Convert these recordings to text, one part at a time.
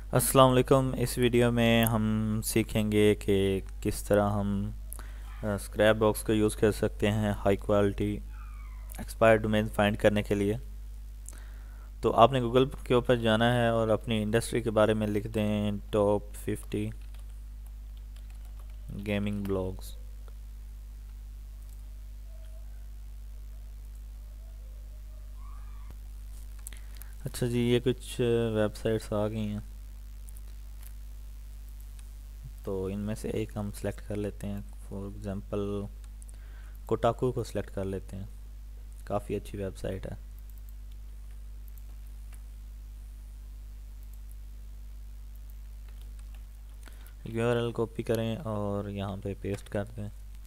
अस्सलाम वालेकुम। इस वीडियो में हम सीखेंगे कि किस तरह हम स्क्रैप बॉक्स का यूज़ कर सकते हैं high quality expired domain find करने के लिए। तो आपने गूगल के ऊपर जाना है और अपनी इंडस्ट्री के बारे में लिख दें टॉप 50 गेमिंग ब्लॉग्स। अच्छा जी, ये कुछ वेबसाइट्स आ गई हैं, तो इनमें से एक हम सेलेक्ट कर लेते हैं। फॉर एग्ज़ाम्पल कोटाकू को सिलेक्ट कर लेते हैं, काफ़ी अच्छी वेबसाइट है। यूआरएल कॉपी करें और यहाँ पे पेस्ट कर दें।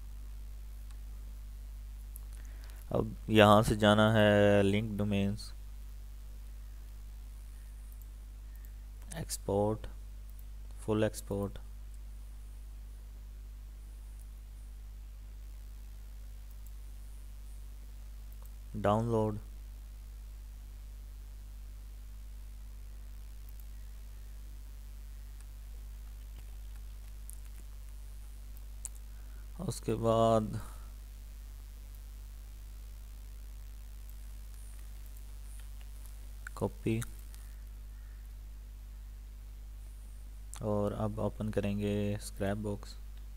अब यहाँ से जाना है link domains, export, full export, download, उसके बाद कॉपी, और अब ओपन करेंगे स्क्रैप बॉक्स।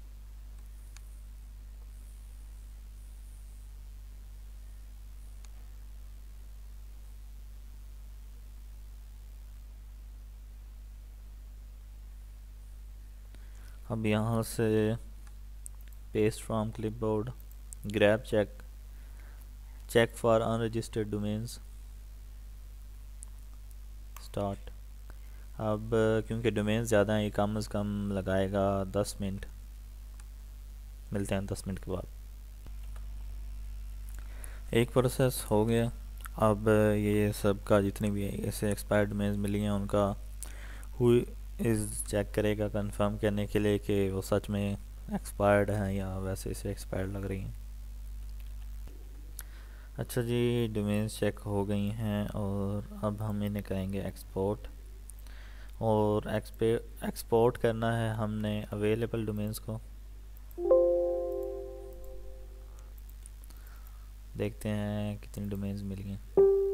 अब यहाँ से paste from clipboard, grab check, check for unregistered domains, start. अब क्योंकि डोमेन्स ज़्यादा हैं, ये कम से कम लगाएगा 10 मिनट। मिलते हैं 10 मिनट के बाद। एक प्रोसेस हो गया। अब ये सब का जितनी भी ऐसे एक्सपायर्ड डोमेन्स मिली हैं उनका हु इज़ चेक करेगा कंफर्म करने के लिए कि वो सच में एक्सपायर्ड हैं या वैसे से एक्सपायर्ड लग रही हैं। अच्छा जी, डोमेन्स चेक हो गई हैं और अब हम इन्हें करेंगे एक्सपोर्ट। और एक्सपोर्ट करना है हमने अवेलेबल डोमेन्स को। देखते हैं कितनी डोमेन्स मिली हैं।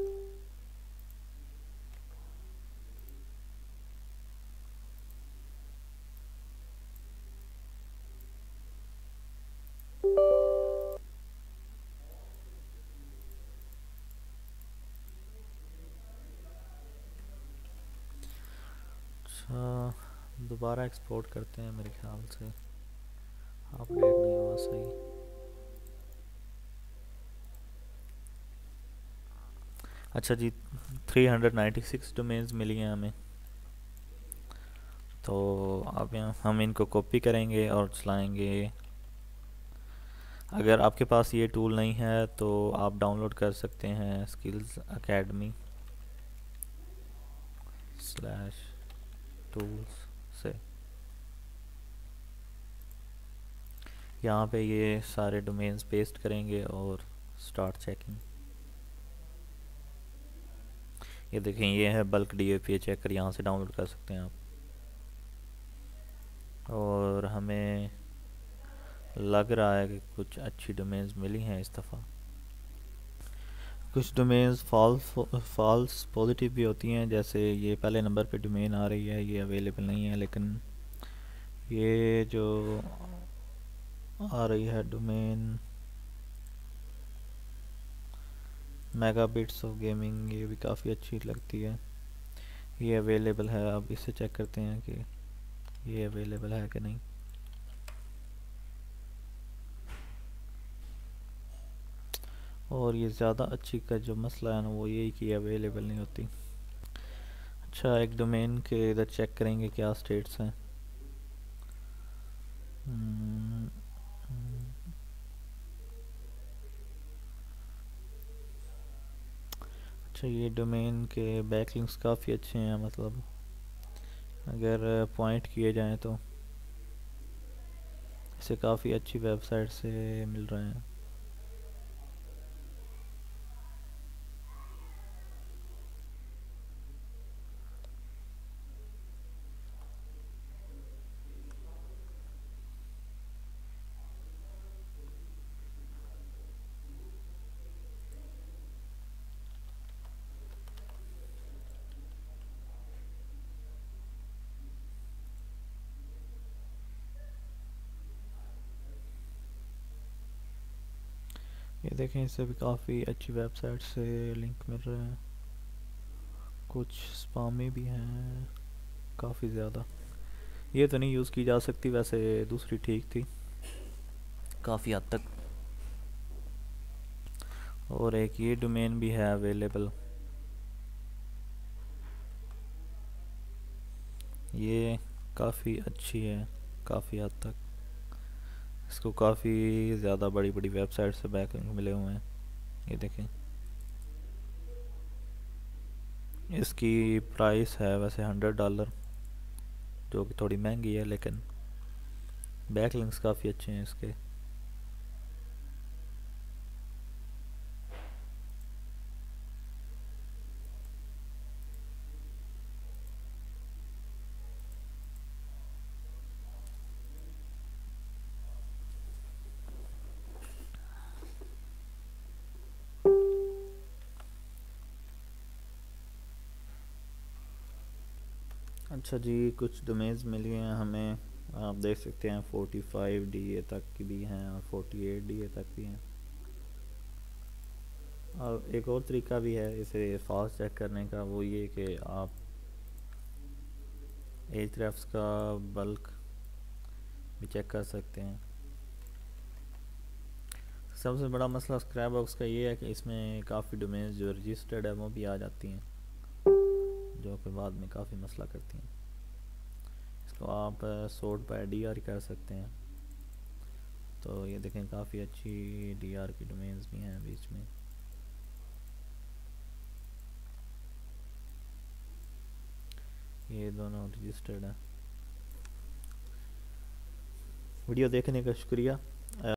अच्छा, दोबारा एक्सपोर्ट करते हैं। मेरे ख्याल से अपडेट नहीं हुआ सही। अच्छा जी, 396 डोमेन्स मिली हैं हमें। तो अब यहाँ हम इनको कॉपी करेंगे और चलाएंगे। अगर आपके पास ये टूल नहीं है तो आप डाउनलोड कर सकते हैं स्किल्स एकेडमी स्लैश टूल्स से। यहाँ पे ये सारे डोमेन्स पेस्ट करेंगे और स्टार्ट चेकिंग। ये देखें, ये है बल्क डीएपीए चेकर, यहाँ से डाउनलोड कर सकते हैं आप। और हमें लग रहा है कि कुछ अच्छी डोमेन्स मिली हैं इस दफ़ा। कुछ डोमेन्स फॉल्स पॉजिटिव भी होती हैं, जैसे ये पहले नंबर पे डोमेन आ रही है, ये अवेलेबल नहीं है। लेकिन ये जो आ रही है डोमेन मेगाबिट्स ऑफ गेमिंग, ये भी काफ़ी अच्छी लगती है। ये अवेलेबल है। अब इसे चेक करते हैं कि ये अवेलेबल है कि नहीं। और ये ज़्यादा अच्छी का जो मसला है ना, वो यही कि अवेलेबल नहीं होती। अच्छा, एक डोमेन के इधर चेक करेंगे क्या स्टेट्स हैं। हम्म, अच्छा, ये डोमेन के बैकलिंक्स काफ़ी अच्छे हैं, मतलब अगर पॉइंट किए जाएं तो इसे काफ़ी अच्छी वेबसाइट से मिल रहे हैं। ये देखें, इससे भी काफ़ी अच्छी वेबसाइट से लिंक मिल रहे हैं, कुछ स्पामी भी हैं काफ़ी ज़्यादा। ये तो नहीं यूज़ की जा सकती, वैसे दूसरी ठीक थी काफ़ी हद तक। और एक ये डोमेन भी है अवेलेबल, ये काफ़ी अच्छी है काफ़ी हद तक। इसको काफ़ी ज़्यादा बड़ी बड़ी वेबसाइट से बैकलिंक मिले हुए हैं। ये देखें, इसकी प्राइस है वैसे $100, जो कि थोड़ी महंगी है, लेकिन बैकलिंक्स काफ़ी अच्छे हैं इसके। अच्छा जी, कुछ डोमेन्स मिल गए हैं हमें, आप देख सकते हैं 45 DA तक की भी हैं और 48 DA तक भी हैं। और एक और तरीका भी है इसे फास्ट चेक करने का, वो ये कि आप एच का बल्क भी चेक कर सकते हैं। सबसे बड़ा मसला स्क्रैपबॉक्स का ये है कि इसमें काफ़ी डोमेन्स जो रजिस्टर्ड है वो भी आ जाती हैं, जो कि बाद में काफ़ी मसला करती हैं। इसको आप सोर्ट बाय DR कर सकते हैं। तो ये देखें, काफ़ी अच्छी DR की डोमेन्स भी हैं बीच में। ये दोनों रजिस्टर्ड हैं। वीडियो देखने का शुक्रिया।